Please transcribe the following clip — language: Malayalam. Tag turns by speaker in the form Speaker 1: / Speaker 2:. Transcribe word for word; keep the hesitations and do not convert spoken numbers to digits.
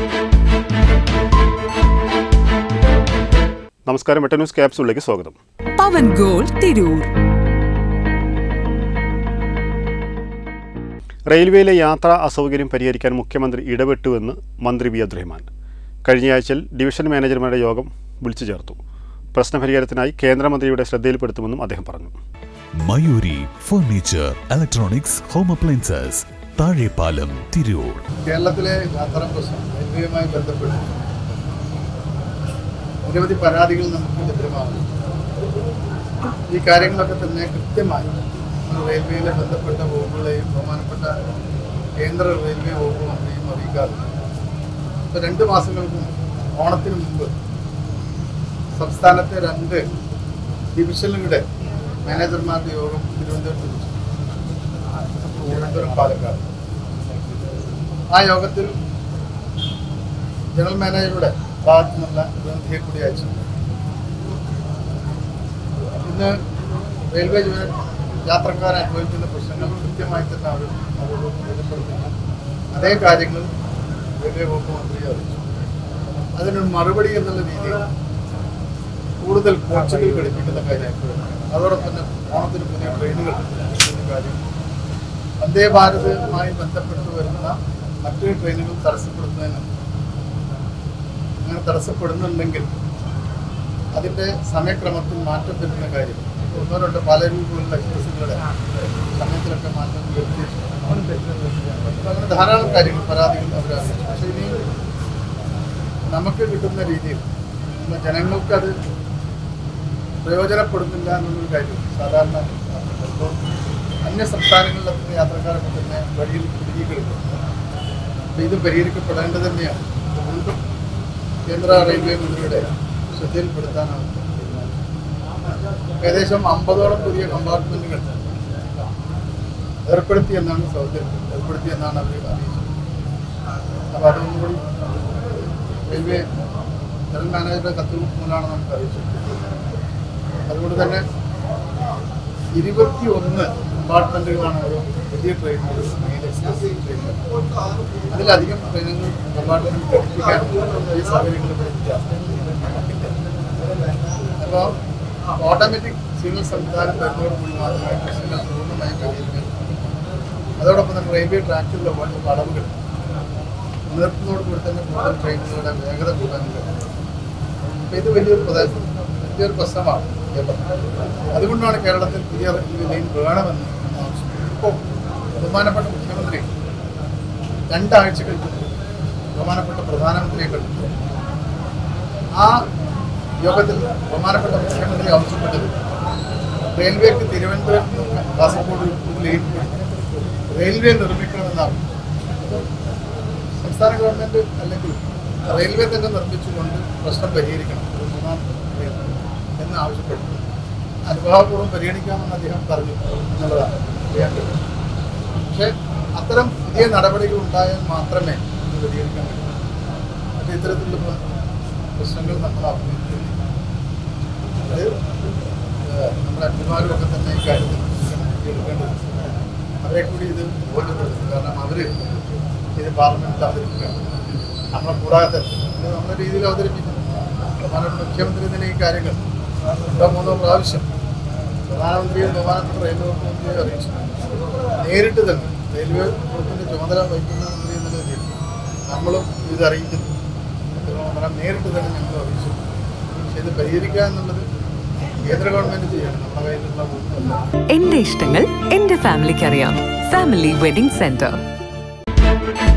Speaker 1: നമസ്കാരം, വെട്ട ന്യൂസ് ക്യാപ്സൂളിലേക്ക് സ്വാഗതം.
Speaker 2: പവൻ ഗോൾ തിരൂർ.
Speaker 1: റെയിൽവേയിലെ യാത്രാ അസൗകര്യം പരിഹരിക്കാൻ മുഖ്യമന്ത്രി ഇടപെട്ടുവെന്ന് മന്ത്രി വി അബ്ദുറഹ്മാൻ കഴിഞ്ഞയാഴ്ചയിൽ ഡിവിഷൻ മാനേജർമാരുടെ യോഗം വിളിച്ചു ചേർത്തു. പ്രശ്നപരിഹാരത്തിനായി കേന്ദ്രമന്ത്രിയുടെ ശ്രദ്ധയിൽപ്പെടുത്തുമെന്നും അദ്ദേഹം പറഞ്ഞു.
Speaker 3: Mayuri furniture, electronics, home appliances, Thazhepalam, Tirur.
Speaker 4: കേരളത്തിലെ യാത്രാ പ്രശ്നം റെയിൽവേയുമായി ബന്ധപ്പെട്ട് നിരവധി പരാതികൾ നമുക്ക് ലഭ്യമാകുന്നു. ഈ കാര്യങ്ങളൊക്കെ തന്നെ കൃത്യമായി റെയിൽവേയിലെ ബന്ധപ്പെട്ട വകുപ്പുകളെയും ബഹുമാനപ്പെട്ട കേന്ദ്ര റെയിൽവേ വകുപ്പ് മന്ത്രിയും അറിയിക്കാറുണ്ട്. ഇപ്പോൾ രണ്ട് മാസങ്ങൾക്ക് മുമ്പ് ഓണത്തിന് മുമ്പ് സംസ്ഥാനത്തെ രണ്ട് ഡിവിഷനുകളുടെ മാനേജർമാരുടെ യോഗം തിരുവനന്തപുരത്ത് വെച്ചു. തിരുവനന്തപുരം പാലക്കാട്. ആ യോഗത്തിൽ ജനറൽ മാനേജറുടെ ഭാഗത്തു നിന്നുള്ള പ്രതിനിധിയെ കൂടി അയച്ചു. ഇന്ന് റെയിൽവേ ജീവന യാത്രക്കാർ അനുഭവിക്കുന്ന പ്രശ്നങ്ങൾ കൃത്യമായി തന്നെ അവർ അവരോട് ബോധ്യപ്പെടുത്തുന്നു. അതേ കാര്യങ്ങൾ റെയിൽവേ വകുപ്പ് മന്ത്രിയെ അറിയിച്ചു. അതിനൊരു മറുപടി എന്നുള്ള രീതിയിൽ കൂടുതൽ കോച്ചുകൾ ഘടിപ്പിക്കുന്ന കാര്യം, അതോടൊപ്പം തന്നെ ഓണത്തിന് പുതിയ ട്രെയിനുകൾ ഘടിപ്പിക്കുന്ന കാര്യം, വന്ദേ ഭാരതുമായി ബന്ധപ്പെട്ട് വരുന്ന മറ്റൊരു ട്രെയിനുകൾ തടസ്സപ്പെടുത്തുന്നതിന് അങ്ങനെ തടസ്സപ്പെടുന്നുണ്ടെങ്കിൽ അതിൻ്റെ സമയക്രമത്തിൽ മാറ്റം വരുന്ന കാര്യം, ഒന്നോ രണ്ടോ പല രൂപയിലുള്ള എക്സ്പ്രസുകളുടെ സമയത്തിലൊക്കെ മാറ്റം വരുത്തി അങ്ങനെ ധാരാളം കാര്യങ്ങൾ പരാതികൾ അവരറിയിച്ചു. പക്ഷേ ഇനി നമുക്ക് കിട്ടുന്ന രീതിയിൽ ജനങ്ങൾക്കത് പ്രയോജനപ്പെടുന്നില്ല എന്നുള്ളൊരു കാര്യം സാധാരണ ഇപ്പോൾ അന്യ സംസ്ഥാനങ്ങളിലൊക്കെ യാത്രക്കാരൊക്കെ തന്നെ വഴിയിൽ കുടുങ്ങിക്കിടക്കും. അപ്പോൾ ഇത് പരിഹരിക്കപ്പെടേണ്ടത് തന്നെയാണ്. വീണ്ടും കേന്ദ്ര റെയിൽവേ മന്ത്രിയുടെ ശ്രദ്ധയിൽപ്പെടുത്താനാണ് ഏകദേശം അമ്പതോളം പുതിയ കമ്പാർട്ട്മെന്റുകൾ ഏർപ്പെടുത്തിയെന്നാണ് സൗകര്യം ഏർപ്പെടുത്തിയെന്നാണ് അവർ അറിയിച്ചത്. അപ്പോൾ അതൊന്നും കൂടി റെയിൽവേ ജനറൽ മാനേജറുടെ കത്ത് മൂലമാണ് നമുക്ക് അറിയിച്ചത്. അതുകൊണ്ട് തന്നെ ഇരുപത്തി ഒന്ന് കമ്പാർട്ട്മെന്റുകളാണ് ഓരോ പുതിയ ട്രെയിനുകൾ, മെയിൻ എക്സ്പ്രസ് ട്രെയിനുകൾ. അതിലധികം ട്രെയിനുകൾ കമ്പാർട്ട്മെന്റ് ഘടിപ്പിക്കാൻ ഈ സൗകര്യങ്ങൾ അപ്പോൾ ഓട്ടോമാറ്റിക് സിഗ്നൽ സംവിധാനം വരുന്നതോട് കൂടി മാത്രമേ പ്രശ്നങ്ങൾ പൂർണ്ണമായും പരിഹരിക്കാൻ. അതോടൊപ്പം തന്നെ റെയിൽവേ ട്രാക്കിലുള്ള വളവുകൾ നിർത്തുന്നതോട് കൂടി തന്നെ കൂടുതൽ ട്രെയിനുകളുടെ വേഗത കൂട്ടാൻ കഴിയും. അപ്പോൾ ഇത് വലിയൊരു പ്രദേശം വലിയൊരു പ്രശ്നമാണ്. അതുകൊണ്ടാണ് കേരളത്തിൽ പുതിയ റെയിൽവേ ലൈൻ വേണമെന്ന് ആവശ്യപ്പെട്ടത്. ഇപ്പോൾ ബഹുമാനപ്പെട്ട മുഖ്യമന്ത്രി രണ്ടാഴ്ചകൾക്ക് ബഹുമാനപ്പെട്ട പ്രധാനമന്ത്രിയെ കണ്ടു. ആ യോഗത്തിൽ ബഹുമാനപ്പെട്ട മുഖ്യമന്ത്രി ആവശ്യപ്പെട്ടത് റെയിൽവേക്ക് തിരുവനന്തപുരത്ത് നിന്ന് കാസർഗോഡ് ഒരു ലൈൻ റെയിൽവേ നിർമ്മിക്കണമെന്നാണ്. സംസ്ഥാന ഗവൺമെൻറ് അല്ലെങ്കിൽ റെയിൽവേ തന്നെ നിർമ്മിച്ചുകൊണ്ട് പ്രശ്നം പരിഹരിക്കണം എന്ന് ആവശ്യപ്പെട്ടു. അനുഭാവപൂർവ്വം പരിഗണിക്കാമെന്ന് അദ്ദേഹം പറഞ്ഞു എന്നുള്ളതാണ് അറിയേണ്ടത്. പക്ഷേ അത്തരം പുതിയ നടപടികൾ ഉണ്ടായാൽ മാത്രമേ ഇത് പരിഹരിക്കാൻ കഴിയൂ. മറ്റേ ഇത്തരത്തിലുള്ള പ്രശ്നങ്ങൾ നമ്മൾ അഭിമുഖീകരിക്കുന്നു. അത് നമ്മുടെ അഭിമാനമൊക്കെ തന്നെ ഈ കാര്യത്തിൽ എടുക്കേണ്ടത് അവരെ കൂടി ഇത് ബോധ്യപ്പെടുത്തും. കാരണം അവർ ഇത് പാർലമെന്റിൽ അവതരിപ്പിക്കണം. നമ്മളെ കൂടാതെ നമ്മുടെ രീതിയിൽ അവതരിപ്പിക്കുന്നു. ബഹുമാനപ്പെട്ട മുഖ്യമന്ത്രി തന്നെ ഈ കാര്യങ്ങൾ രണ്ടോ മൂന്നോ പ്രാവശ്യം പ്രധാനമന്ത്രിയും ബഹുമാനപ്പെട്ട റെയിൽവേ വകുപ്പ് മന്ത്രിയെ അറിയിച്ചു. നേരിട്ട് തന്നെ റെയിൽവേ വകുപ്പിൻ്റെ ചുമതല വഹിക്കുന്ന മന്ത്രി എന്നുള്ള രീതിയിൽ നമ്മളും ഇത് അറിയിക്കുന്നു. നേരിട്ട് തന്നെ ഞങ്ങൾ അറിയിച്ചു. പക്ഷെ ഇത് പരിഹരിക്കുക എന്നുള്ളത് കേന്ദ്ര ഗവൺമെന്റ് ചെയ്യണം. നമ്മുടെ കയ്യിലുള്ള വകുപ്പല്ല.
Speaker 2: എന്റെ ഇഷ്ടങ്ങൾ എന്റെ ഫാമിലിക്ക് അറിയാം. Family wedding centre.